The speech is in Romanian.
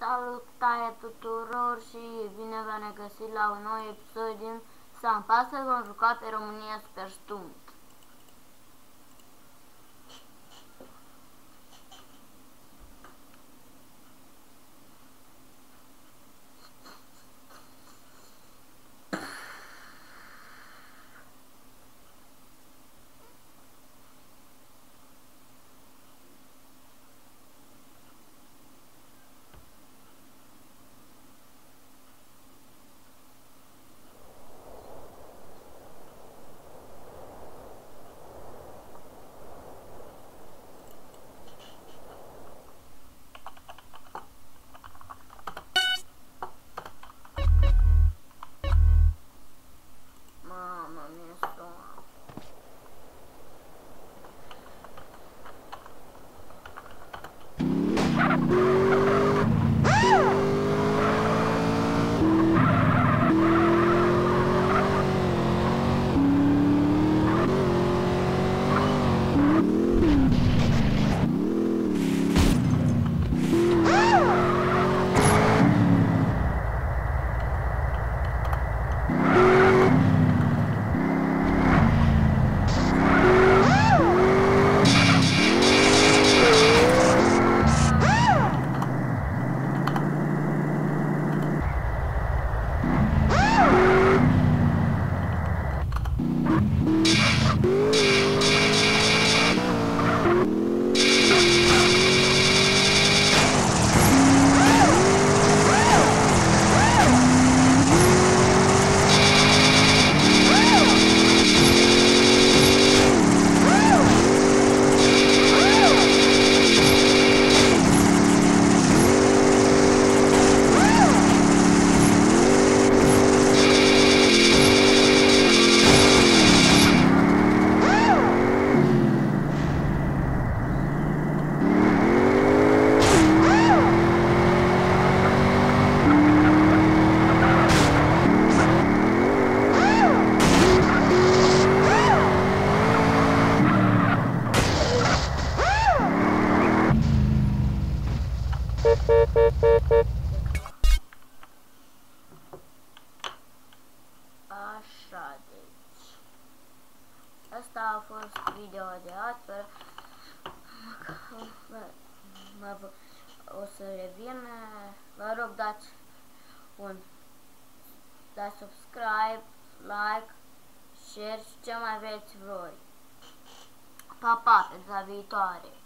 Salutare tuturor și bine v-am găsit la un nou episod din Sam. Astăzi vom juca pe România Super Stunt. Mamma mia, Așa, deci asta a fost video de astăzi. O să revin. Vă rog, dați subscribe, like, share și ce mai vreți voi. Pa, pa, pe data viitoare.